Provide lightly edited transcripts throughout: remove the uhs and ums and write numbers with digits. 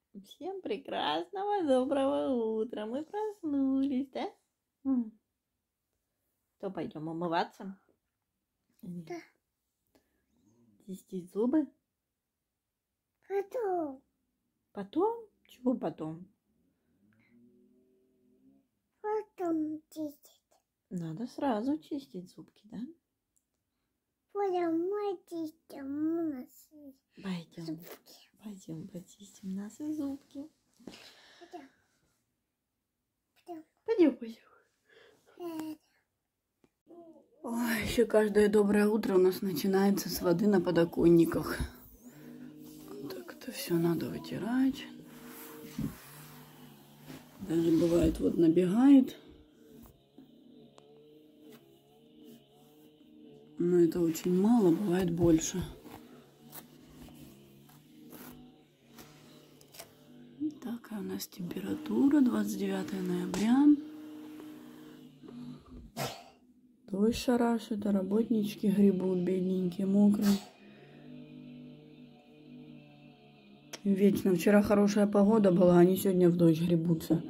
Всем прекрасного доброго утра. Мы проснулись, да? Что, пойдем умываться? Да. Чистить зубы? Потом. Потом? Чего потом? Потом чистить. Надо сразу чистить зубки, да? Потом мы чистим носы. Пойдем. Пойдем почистим наши зубки. Пойдем. Ой, еще каждое доброе утро у нас начинается с воды на подоконниках. Так это все надо вытирать. Даже бывает вот набегает. Но это очень мало, бывает больше. Такая у нас температура, 29 ноября. Дождь шарашит, а работнички гребут, бедненькие, мокрые. Вечно. Вчера хорошая погода была, они сегодня в дождь гребутся.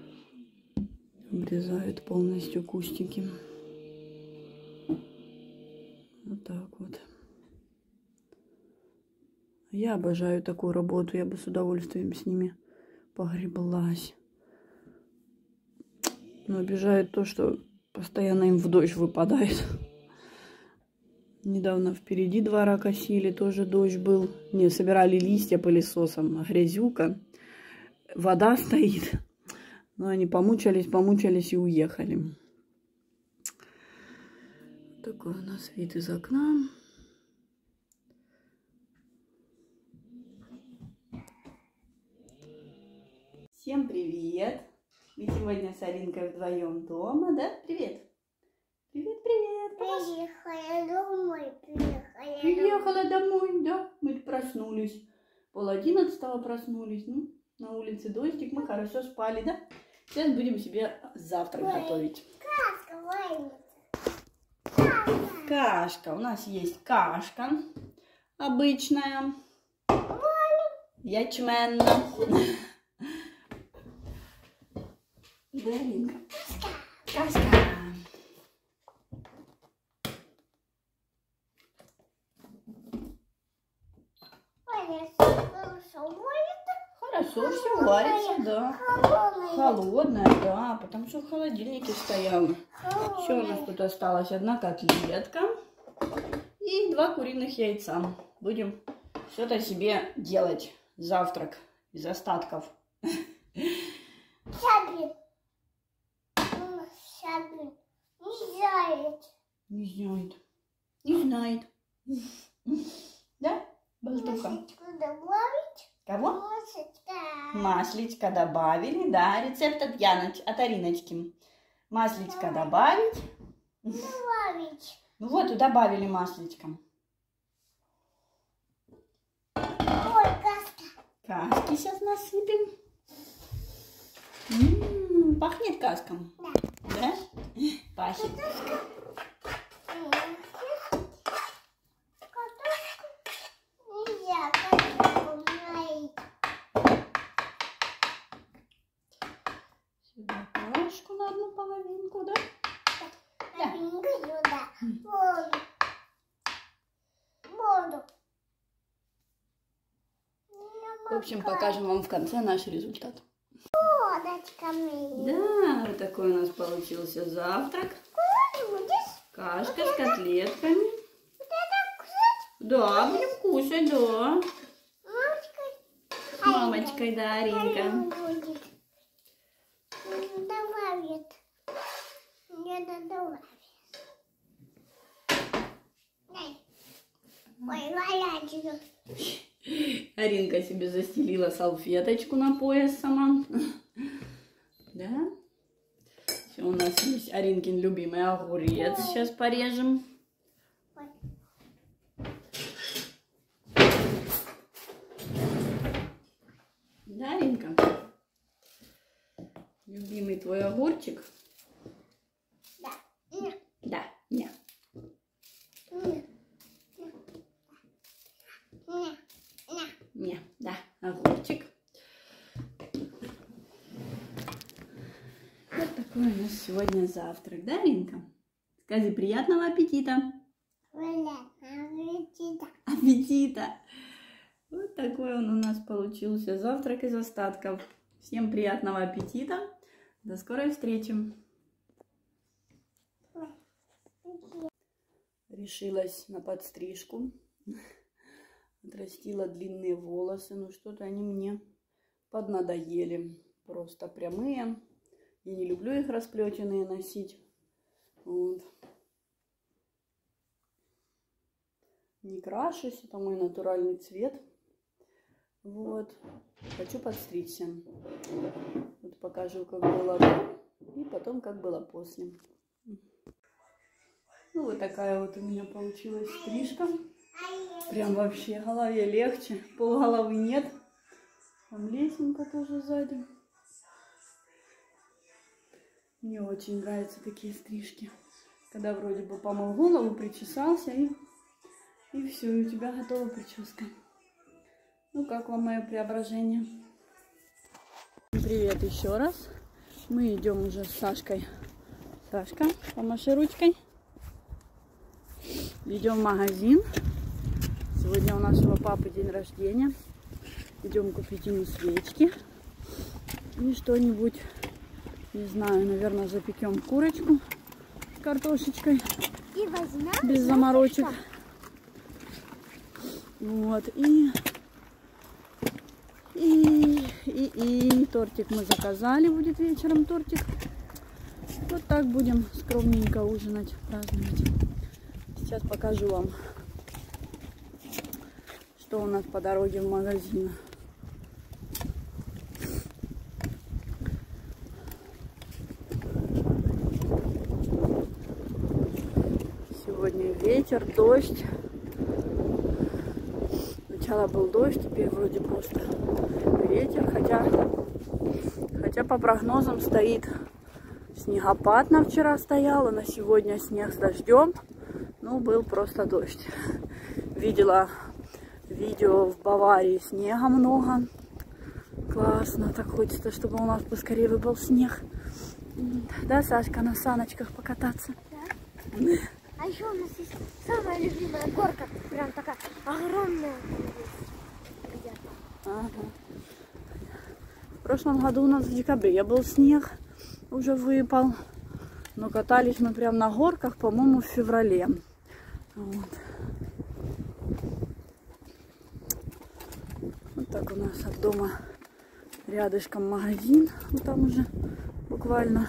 Обрезают полностью кустики. Вот так вот. Я обожаю такую работу, я бы с удовольствием с ними погреблась. Но обижает то, что постоянно им в дождь выпадает. Недавно впереди двора косили, тоже дождь был. Не, собирали листья пылесосом, грязюка. Вода стоит. Но они помучались и уехали. Такой у нас вид из окна. Всем привет! Мы сегодня с Аринкой вдвоем дома, да? Привет! Привет! Приехала домой, да? Мы проснулись. 10:30 проснулись. Ну, на улице дождик, мы хорошо спали, да? Сейчас будем себе завтрак готовить. Кашка. У нас есть кашка обычная. Ячменная. Да, Аринка? Кашка. Хорошо, все варится, да. Холодная, да, потому что в холодильнике стояла. Еще у нас тут осталась одна котлетка и 2 куриных яйца. Будем что-то себе делать. Завтрак из остатков. Не знает. Да, Болтуха? Кого? Масличко добавили, да. Рецепт от Ариночки. Масличко добавить. Ну вот и добавили масличко. Кашки сейчас насыпем. Пахнет кашком? Да? Пахнет. Сюда кашку на одну половинку, да? В общем, покажем вам в конце наш результат. Да, вот такой у нас получился завтрак. Кашка с котлетками. Да, будем кушать, да. С мамочкой, да, Аринка. Аринка себе застелила салфеточку на пояс сама. Да? Все, у нас есть Аринкин любимый огурец. Сейчас порежем. Да, Аринка? Любимый твой огурчик? Да. Нет. Не, да, огурчик. Какой у нас сегодня завтрак, да, Ринка? Скажи, приятного аппетита! Аппетита! Вот такой он у нас получился завтрак из остатков. Всем приятного аппетита! До скорой встречи! Решилась на подстрижку. Отрастила длинные волосы, но что-то они мне поднадоели. Просто прямые. Я не люблю их расплетенные носить. Вот. Не крашусь, это мой натуральный цвет. Вот. Хочу подстричься. Вот покажу, как было до, и потом, как было после. Ну, вот такая вот у меня получилась стрижка. Прям вообще голове легче. Полголовы нет. Там лесенка тоже сзади. Мне очень нравятся такие стрижки. Когда вроде бы помыл голову, причесался и все, и у тебя готова прическа. Ну, как вам мое преображение? Привет еще раз. Мы идем уже с Сашкой. Сашка, помаши ручкой. Идем в магазин. Сегодня у нашего папы день рождения. Идем купить ему свечки. И что-нибудь, не знаю, наверное, запекем курочку с картошечкой. И возьмем без заморочек. Вот. И тортик мы заказали. Будет вечером тортик. Вот так будем скромненько ужинать, праздновать. Сейчас покажу вам, что у нас по дороге в магазин. Сегодня ветер, дождь. Сначала был дождь, теперь вроде просто ветер, хотя по прогнозам стоит снегопад, на вчера стоял, а на сегодня снег с дождем. Ну, был просто дождь. Видела видео в Баварии, снега много. Классно, так хочется, чтобы у нас поскорее выпал снег. Да, Сашка, на саночках покататься? Да. А еще у нас есть самая любимая горка, прям такая огромная. Ага. В прошлом году у нас в декабре был снег, уже выпал. Но катались мы прям на горках, по-моему, в феврале. Вот. Вот так у нас от дома рядышком магазин. Вот там уже буквально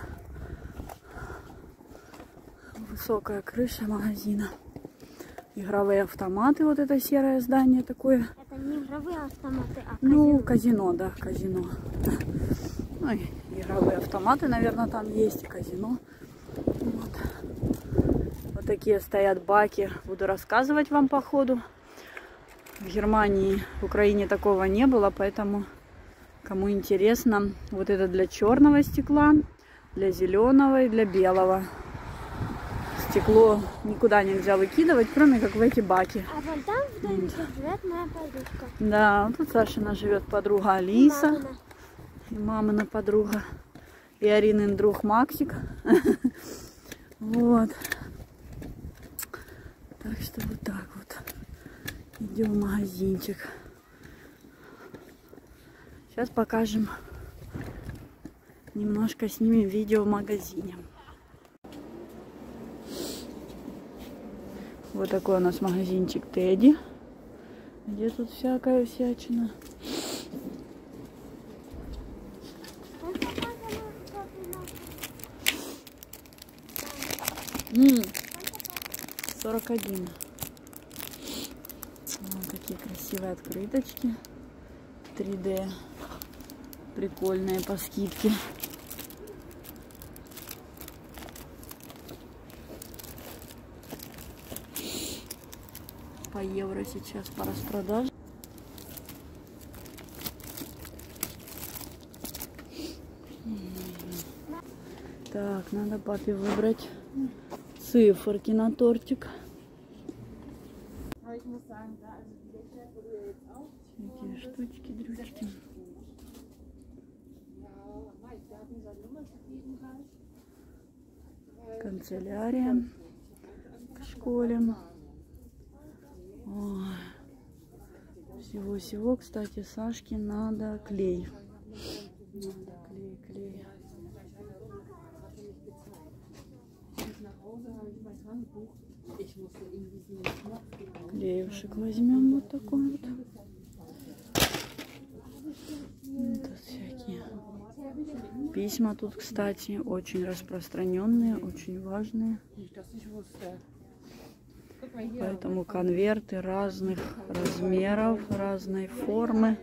высокая крыша магазина. Игровые автоматы. Вот это серое здание такое. Это не игровые автоматы, а казино. Ну, казино, да, казино. Ну, и игровые автоматы, наверное, там есть, и казино. Вот. Вот такие стоят баки. Буду рассказывать вам по ходу. В Германии, в Украине такого не было, поэтому, кому интересно, вот это для черного стекла, для зеленого и для белого. Стекло никуда нельзя выкидывать, кроме как в эти баки. А вон там в домике живет моя подружка. Да, вот тут Сашина живет подруга Алиса. И мамина подруга. И Аринин друг Максик. Вот. Так что вот так вот. Идем в магазинчик. Сейчас покажем. Немножко снимем видео в магазине. Вот такой у нас магазинчик Тедди. Где тут всякая всячина. 41. Вот такие красивые открыточки. 3D. Прикольные по скидке. По евро сейчас по распродаже. Так, надо папе выбрать циферки на тортик. Всякие штучки, дрючки. Канцелярия к школе. Всего-всего, кстати, Сашке надо клей. Клей. Клеюшек возьмем вот такой вот. Тут всякие письма тут, кстати, очень распространенные, очень важные. Поэтому конверты разных размеров, разной формы.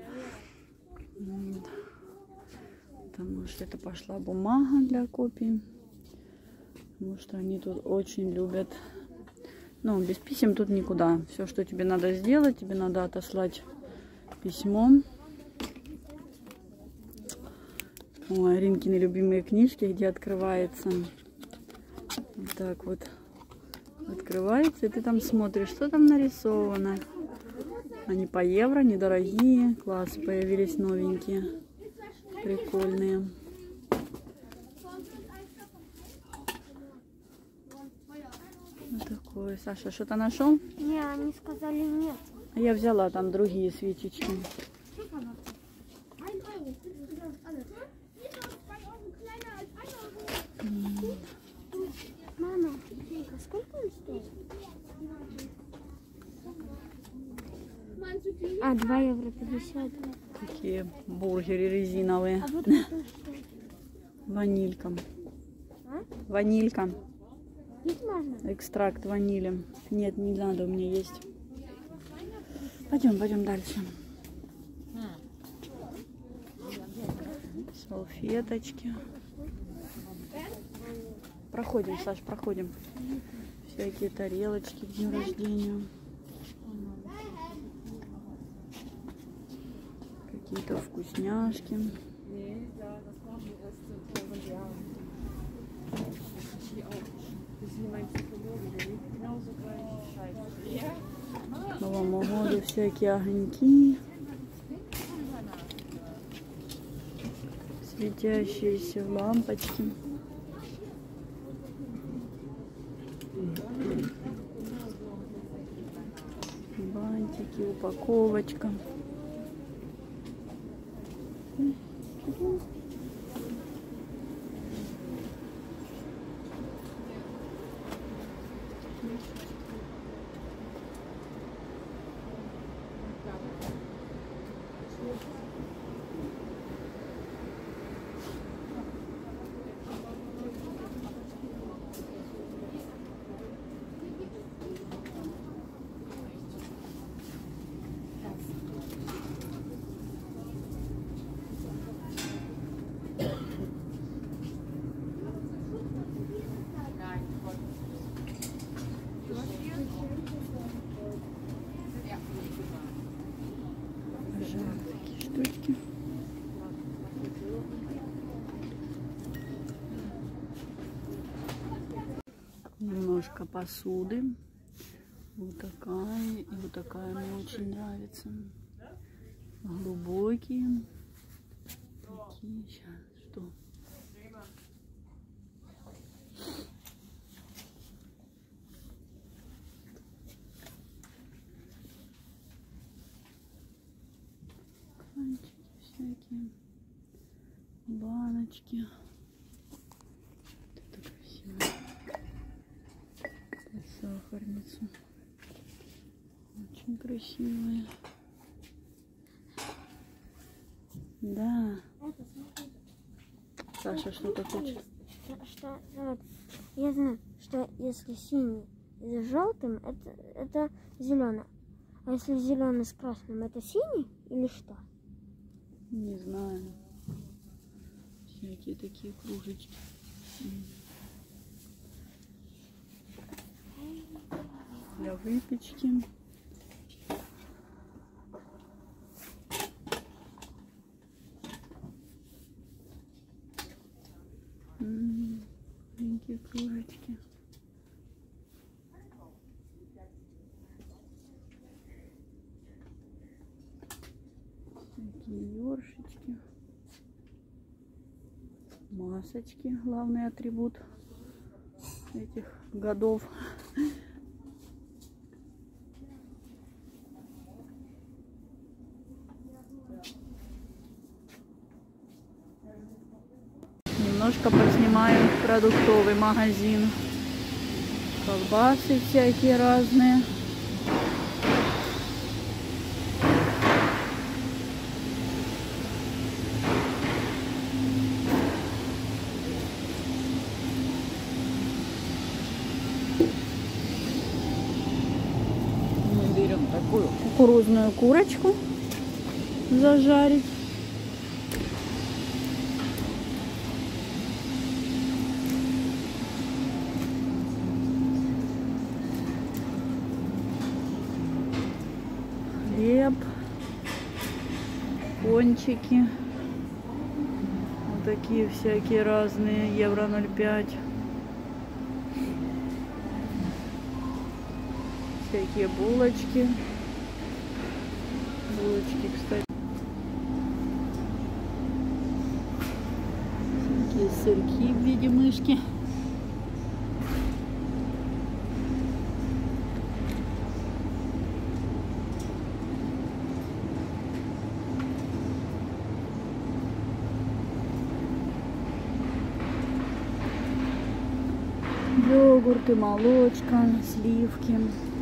Потому что это пошла бумага для копий. Потому что они тут очень любят. Ну, без писем тут никуда. Все, что тебе надо сделать, тебе надо отослать письмом. Ой, Ринкины любимые книжки, где открывается. Вот так вот. Открывается, и ты там смотришь, что там нарисовано. Они по евро, недорогие. Класс, появились новенькие. Прикольные. Вот такой. Саша, что-то нашел? Не, они сказали нет. А я взяла там другие свечечки. Мама, а сколько он стоит? 2 евро 50. Такие бургеры резиновые. А вот это что? Ванилька. А? Ванилька. Пить можно? Экстракт ванили. Нет, не надо, у меня есть. Пойдем дальше. Салфеточки. Проходим, Саш, проходим. Всякие тарелочки к дню рождения. Какие-то вкусняшки. К Новому году всякие огоньки. Светящиеся лампочки. Бантики, упаковочка. Такие штучки. Немножко посуды. Вот такая и вот такая мне очень нравится. Глубокие. Такие. Сейчас, что? Всякие баночки. Это красиво. Сахарница. Очень красивая. Да. Саша что-то хочет. Я знаю, что если синий с желтым, это зеленый. А если зеленый с красным, это синий или что? Не знаю. Всякие такие кружечки. Для выпечки. Маленькие кружечки. Такие ёршички. Масочки, главный атрибут этих годов. Немножко поснимаем продуктовый магазин. Колбасы всякие разные. Мы берем такую кукурузную курочку зажарить. Хлеб, пончики, вот такие всякие разные, евро 0,5. Всякие булочки. Булочки, кстати. Всякие сырки в виде мышки. Йогурты, молочко, сливки.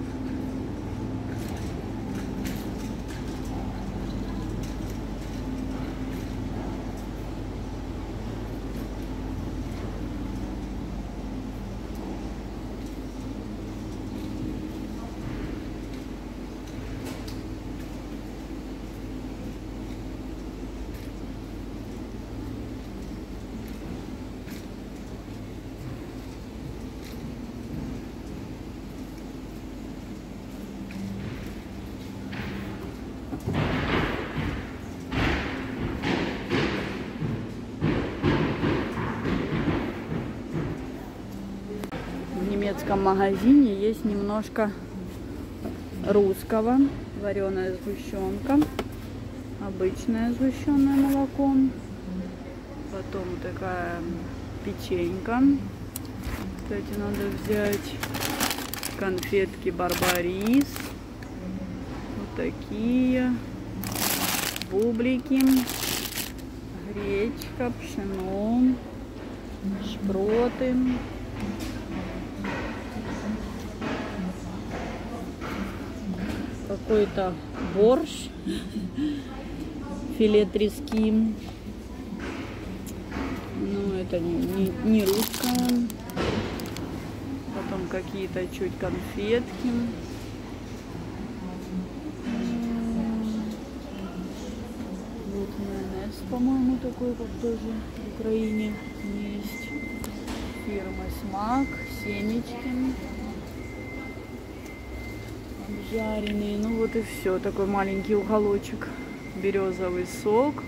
В немецком магазине есть немножко русского. Вареная сгущенка, обычное сгущенное молоко, потом такая печенька. Кстати, надо взять конфетки Барбарис, вот такие, бублики, гречка, пшено, шпроты. Какой-то борщ, филе трески. Ну, это не русское. Потом какие-то чуть конфетки. Вот майонез, по-моему, такой, как тоже в Украине есть. Фирма Смак, семечки. Жареные, ну вот и все, такой маленький уголочек, березовый сок,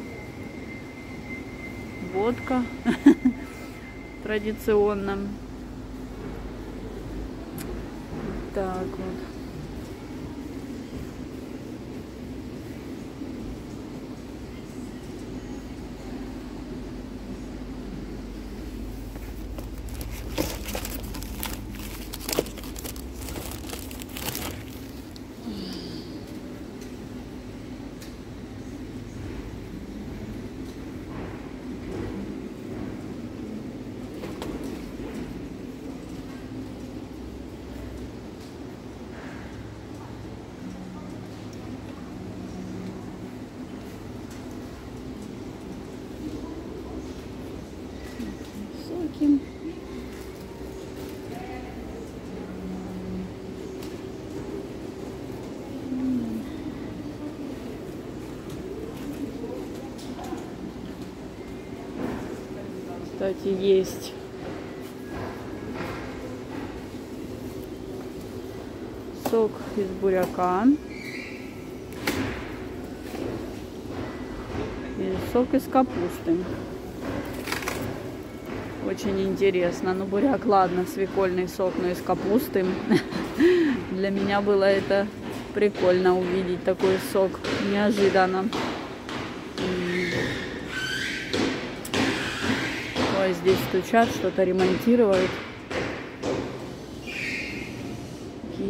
водка традиционно. Так вот. Соки. Кстати, есть сок из буряка и сок из капусты. Очень интересно. Ну, буряк, ладно, свекольный сок, но из капусты. Для меня было это прикольно увидеть такой сок. Неожиданно. Ой, здесь стучат, что-то ремонтируют.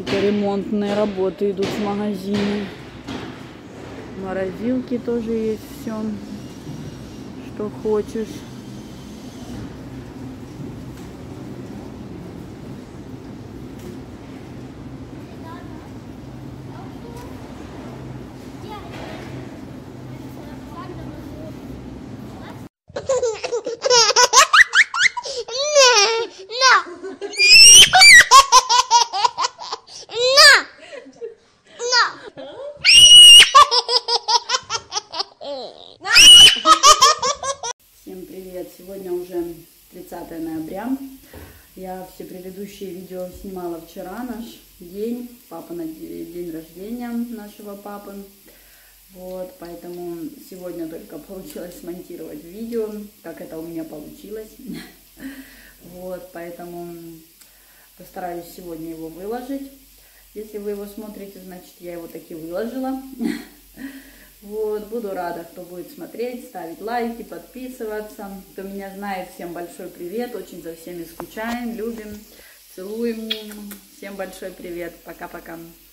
Только ремонтные работы идут в магазине. В морозилке тоже есть все, что хочешь. Всем привет! Сегодня уже 30 ноября. Я все предыдущие видео снимала вчера, наш день, день рождения нашего папы. Вот, поэтому сегодня только получилось смонтировать видео, как это у меня получилось. Вот, поэтому постараюсь сегодня его выложить. Если вы его смотрите, значит, я его таки выложила. Вот, буду рада, кто будет смотреть, ставить лайки, подписываться. Кто меня знает, всем большой привет, очень за всеми скучаем, любим, целуем. Всем большой привет, пока-пока.